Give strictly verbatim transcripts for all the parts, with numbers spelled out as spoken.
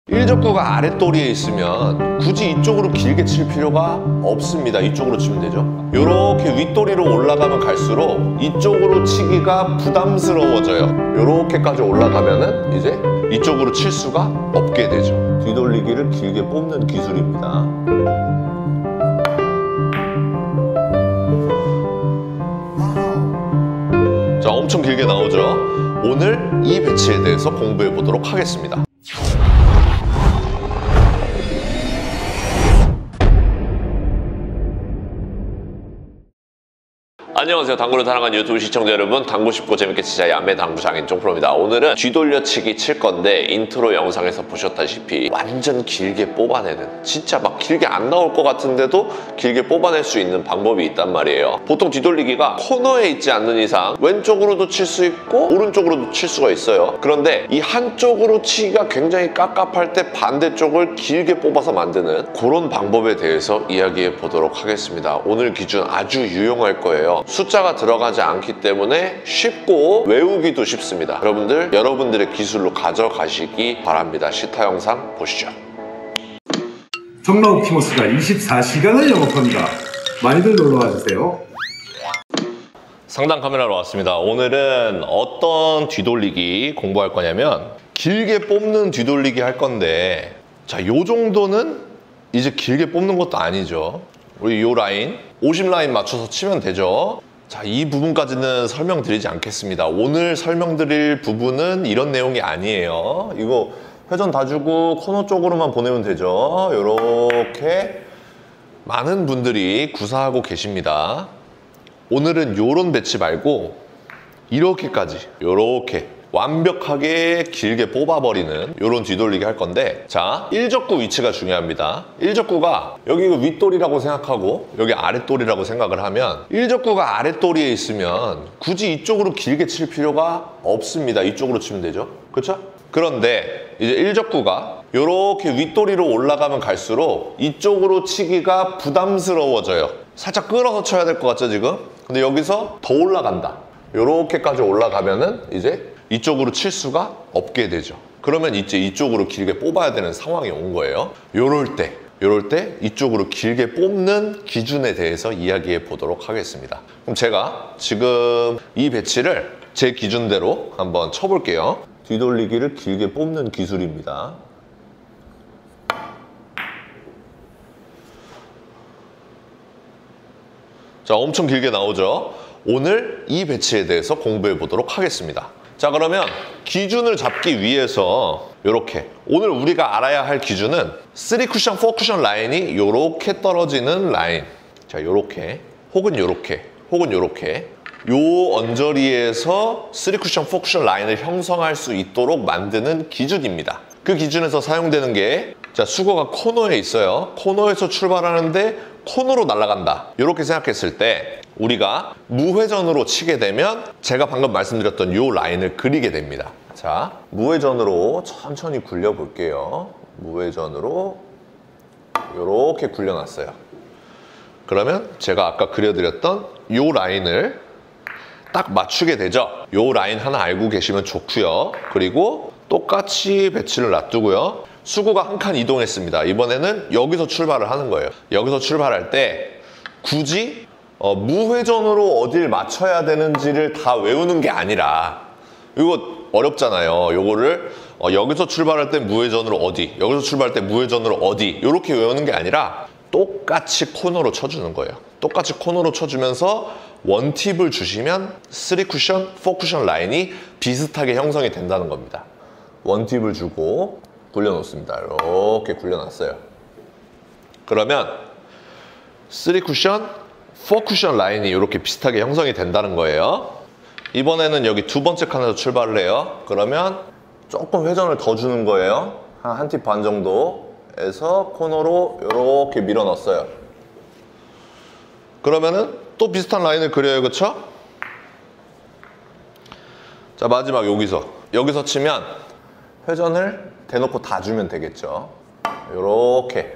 일적구가 아랫도리에 있으면 굳이 이쪽으로 길게 칠 필요가 없습니다. 이쪽으로 치면 되죠. 이렇게 윗도리로 올라가면 갈수록 이쪽으로 치기가 부담스러워져요. 이렇게까지 올라가면은 이제 이쪽으로 칠 수가 없게 되죠. 뒤돌리기를 길게 뽑는 기술입니다. 자, 엄청 길게 나오죠. 오늘 이 배치에 대해서 공부해 보도록 하겠습니다. 안녕하세요. 당구를 사랑하는 유튜브 시청자 여러분, 당구 쉽고 재밌게 치자 야매 당구 장인 쫑프로입니다. 오늘은 뒤돌려치기 칠 건데 인트로 영상에서 보셨다시피 완전 길게 뽑아내는, 진짜 막 길게 안 나올 것 같은데도 길게 뽑아낼 수 있는 방법이 있단 말이에요. 보통 뒤돌리기가 코너에 있지 않는 이상 왼쪽으로도 칠 수 있고 오른쪽으로도 칠 수가 있어요. 그런데 이 한쪽으로 치기가 굉장히 깝깝할 때 반대쪽을 길게 뽑아서 만드는 그런 방법에 대해서 이야기해 보도록 하겠습니다. 오늘 기준 아주 유용할 거예요. 숫자가 들어가지 않기 때문에 쉽고 외우기도 쉽습니다. 여러분들, 여러분들의 기술로 가져가시기 바랍니다. 시타 영상 보시죠. 정라옵티머스가 이십사 시간을 영업합니다. 많이들 놀러와 주세요. 상단 카메라로 왔습니다. 오늘은 어떤 뒤돌리기 공부할 거냐면 길게 뽑는 뒤돌리기 할 건데, 자, 요 정도는 이제 길게 뽑는 것도 아니죠. 우리 요 라인, 오십 라인 맞춰서 치면 되죠. 자, 이 부분까지는 설명드리지 않겠습니다. 오늘 설명드릴 부분은 이런 내용이 아니에요. 이거 회전 다 주고 코너 쪽으로만 보내면 되죠. 요렇게 많은 분들이 구사하고 계십니다. 오늘은 요런 배치 말고 이렇게까지, 요렇게 완벽하게 길게 뽑아버리는 이런 뒤돌리기 할 건데, 자, 일적구 위치가 중요합니다. 일적구가 여기 윗돌이라고 생각하고 여기 아랫돌이라고 생각을 하면, 일적구가 아랫돌이에 있으면 굳이 이쪽으로 길게 칠 필요가 없습니다. 이쪽으로 치면 되죠. 그렇죠? 그런데 이제 일적구가 이렇게 윗도리로 올라가면 갈수록 이쪽으로 치기가 부담스러워져요. 살짝 끌어서 쳐야 될 것 같죠, 지금? 근데 여기서 더 올라간다. 이렇게까지 올라가면은 이제 이쪽으로 칠 수가 없게 되죠. 그러면 이제 이쪽으로 길게 뽑아야 되는 상황이 온 거예요. 요럴 때, 요럴 때 이쪽으로 길게 뽑는 기준에 대해서 이야기해 보도록 하겠습니다. 그럼 제가 지금 이 배치를 제 기준대로 한번 쳐볼게요. 뒤돌리기를 길게 뽑는 기술입니다. 자, 엄청 길게 나오죠. 오늘 이 배치에 대해서 공부해 보도록 하겠습니다. 자, 그러면 기준을 잡기 위해서 이렇게, 오늘 우리가 알아야 할 기준은 쓰리 쿠션, 포 쿠션 라인이 이렇게 떨어지는 라인. 자, 이렇게 혹은 이렇게 혹은 이렇게 요 언저리에서 쓰리 쿠션, 포 쿠션 라인을 형성할 수 있도록 만드는 기준입니다. 그 기준에서 사용되는 게, 자, 수거가 코너에 있어요. 코너에서 출발하는데 코너로 날아간다. 이렇게 생각했을 때 우리가 무회전으로 치게 되면 제가 방금 말씀드렸던 이 라인을 그리게 됩니다. 자, 무회전으로 천천히 굴려 볼게요. 무회전으로 이렇게 굴려놨어요. 그러면 제가 아까 그려드렸던 이 라인을 딱 맞추게 되죠. 이 라인 하나 알고 계시면 좋고요. 그리고 똑같이 배치를 놔두고요. 수구가 한 칸 이동했습니다. 이번에는 여기서 출발을 하는 거예요. 여기서 출발할 때 굳이 어, 무회전으로 어딜 맞춰야 되는지를 다 외우는 게 아니라, 이거 어렵잖아요. 요거를 어, 여기서 출발할 때 무회전으로 어디, 여기서 출발할 때 무회전으로 어디, 이렇게 외우는 게 아니라 똑같이 코너로 쳐주는 거예요. 똑같이 코너로 쳐주면서 원팁을 주시면 쓰리 쿠션, 포 쿠션 라인이 비슷하게 형성이 된다는 겁니다. 원팁을 주고 굴려놓습니다. 이렇게 굴려놨어요. 그러면 쓰리 쿠션, 포 쿠션 라인이 이렇게 비슷하게 형성이 된다는 거예요. 이번에는 여기 두 번째 칸에서 출발을 해요. 그러면 조금 회전을 더 주는 거예요. 한 한 팁 반 정도에서 코너로 이렇게 밀어 넣었어요. 그러면은 또 비슷한 라인을 그려요. 그쵸? 자, 마지막 여기서 여기서 치면 회전을 대놓고 다 주면 되겠죠. 이렇게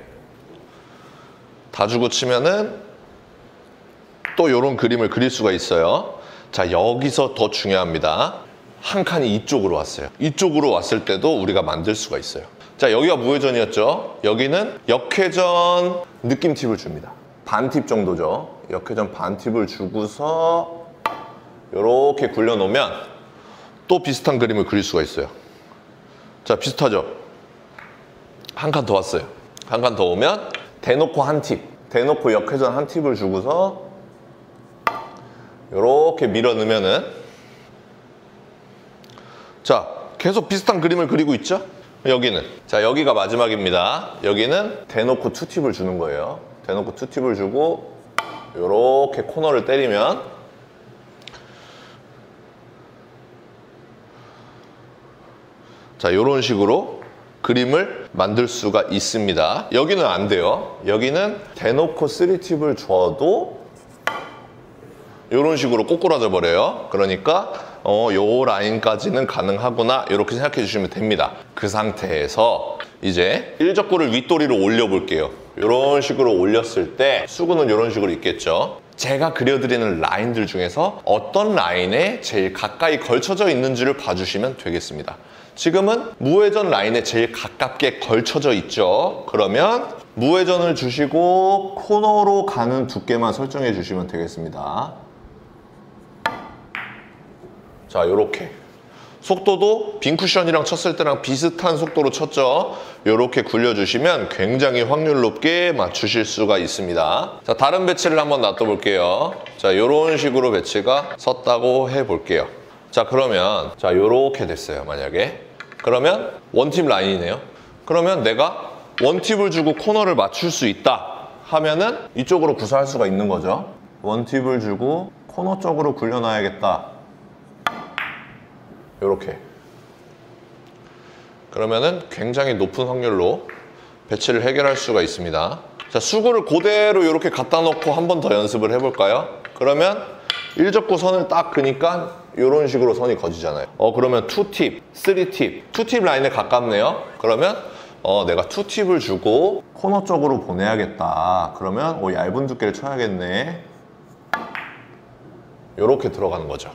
다 주고 치면은 또 이런 그림을 그릴 수가 있어요. 자, 여기서 더 중요합니다. 한 칸이 이쪽으로 왔어요. 이쪽으로 왔을 때도 우리가 만들 수가 있어요. 자, 여기가 무회전이었죠. 여기는 역회전 느낌 팁을 줍니다. 반 팁 정도죠. 역회전 반 팁을 주고서 이렇게 굴려놓으면 또 비슷한 그림을 그릴 수가 있어요. 자, 비슷하죠? 한 칸 더 왔어요. 한 칸 더 오면 대놓고 한 팁, 대놓고 역회전 한 팁을 주고서 이렇게 밀어 넣으면은, 자, 계속 비슷한 그림을 그리고 있죠? 여기는, 자, 여기가 마지막입니다. 여기는 대놓고 투 팁을 주는 거예요. 대놓고 투 팁을 주고 이렇게 코너를 때리면, 자, 이런 식으로 그림을 만들 수가 있습니다. 여기는 안 돼요. 여기는 대놓고 쓰리 팁을 줘도 이런 식으로 꼬꾸라져 버려요. 그러니까 어, 요 라인까지는 가능하구나, 이렇게 생각해 주시면 됩니다. 그 상태에서 이제 일적구를 윗도리로 올려 볼게요. 이런 식으로 올렸을 때 수구는 이런 식으로 있겠죠. 제가 그려드리는 라인들 중에서 어떤 라인에 제일 가까이 걸쳐져 있는지를 봐주시면 되겠습니다. 지금은 무회전 라인에 제일 가깝게 걸쳐져 있죠. 그러면 무회전을 주시고 코너로 가는 두께만 설정해 주시면 되겠습니다. 자, 요렇게 속도도 빈 쿠션이랑 쳤을 때랑 비슷한 속도로 쳤죠. 요렇게 굴려주시면 굉장히 확률 높게 맞추실 수가 있습니다. 자, 다른 배치를 한번 놔둬볼게요. 자, 요런 식으로 배치가 섰다고 해볼게요. 자, 그러면 자, 요렇게 됐어요. 만약에 그러면 원팁 라인이네요. 그러면 내가 원팁을 주고 코너를 맞출 수 있다 하면은 이쪽으로 구사할 수가 있는 거죠. 원팁을 주고 코너 쪽으로 굴려놔야겠다. 요렇게. 그러면은 굉장히 높은 확률로 배치를 해결할 수가 있습니다. 자, 수구를 그대로 이렇게 갖다 놓고 한 번 더 연습을 해볼까요? 그러면 일적구 선을 딱 그니까 이런 식으로 선이 거지잖아요. 어, 그러면 투 팁, 쓰리 팁, 투 팁 라인에 가깝네요. 그러면 어, 내가 투 팁을 주고 코너 쪽으로 보내야겠다. 그러면 오, 얇은 두께를 쳐야겠네. 이렇게 들어가는 거죠.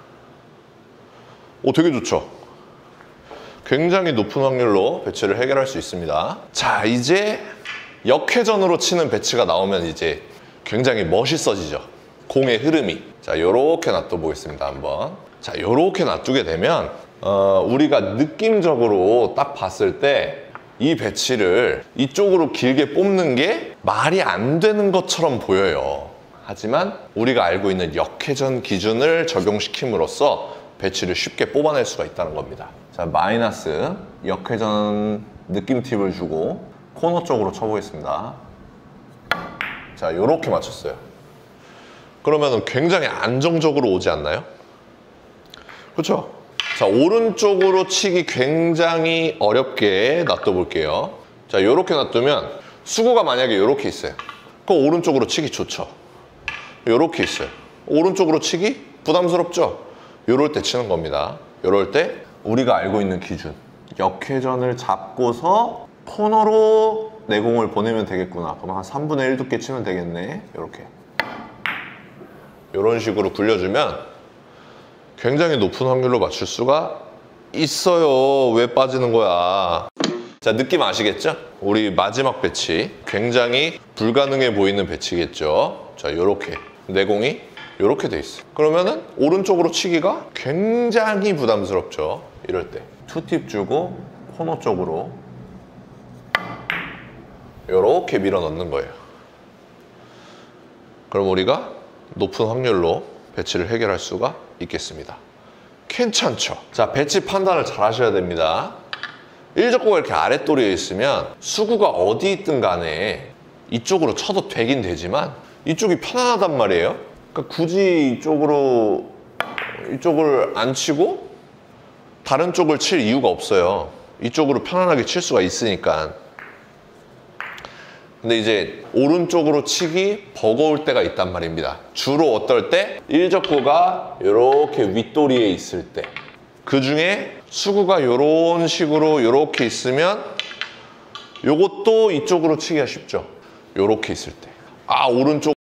오, 되게 좋죠? 굉장히 높은 확률로 배치를 해결할 수 있습니다. 자, 이제 역회전으로 치는 배치가 나오면 이제 굉장히 멋있어지죠. 공의 흐름이. 자, 요렇게 놔둬 보겠습니다, 한번. 자, 요렇게 놔두게 되면 어, 우리가 느낌적으로 딱 봤을 때 이 배치를 이쪽으로 길게 뽑는 게 말이 안 되는 것처럼 보여요. 하지만 우리가 알고 있는 역회전 기준을 적용시킴으로써 배치를 쉽게 뽑아낼 수가 있다는 겁니다. 자, 마이너스 역회전 느낌 팁을 주고 코너 쪽으로 쳐보겠습니다. 자, 요렇게 맞췄어요. 그러면 굉장히 안정적으로 오지 않나요? 그렇죠? 자, 오른쪽으로 치기 굉장히 어렵게 놔둬볼게요. 자, 요렇게 놔두면 수구가 만약에 요렇게 있어요. 그럼 오른쪽으로 치기 좋죠. 요렇게 있어요. 오른쪽으로 치기 부담스럽죠? 요럴 때 치는 겁니다. 요럴 때 우리가 알고 있는 기준, 역회전을 잡고서 코너로 내공을 보내면 되겠구나. 그럼 한 삼분의 일 두께 치면 되겠네. 요렇게. 요런 식으로 굴려주면 굉장히 높은 확률로 맞출 수가 있어요. 왜 빠지는 거야? 자, 느낌 아시겠죠? 우리 마지막 배치 굉장히 불가능해 보이는 배치겠죠? 자, 요렇게 내공이 요렇게 돼 있어요. 그러면은 오른쪽으로 치기가 굉장히 부담스럽죠. 이럴 때 투 팁 주고 코너 쪽으로 요렇게 밀어 넣는 거예요. 그럼 우리가 높은 확률로 배치를 해결할 수가 있겠습니다. 괜찮죠? 자, 배치 판단을 잘 하셔야 됩니다. 일적구가 이렇게 아랫도리에 있으면 수구가 어디 있든 간에 이쪽으로 쳐도 되긴 되지만 이쪽이 편안하단 말이에요. 그러니까 굳이 이쪽으로 이쪽을 안 치고 다른 쪽을 칠 이유가 없어요. 이쪽으로 편안하게 칠 수가 있으니까. 근데 이제 오른쪽으로 치기 버거울 때가 있단 말입니다. 주로 어떨 때? 일적구가 이렇게 윗도리에 있을 때. 그 중에 수구가 이런 식으로 이렇게 있으면 요것도 이쪽으로 치기가 쉽죠. 이렇게 있을 때. 아, 오른쪽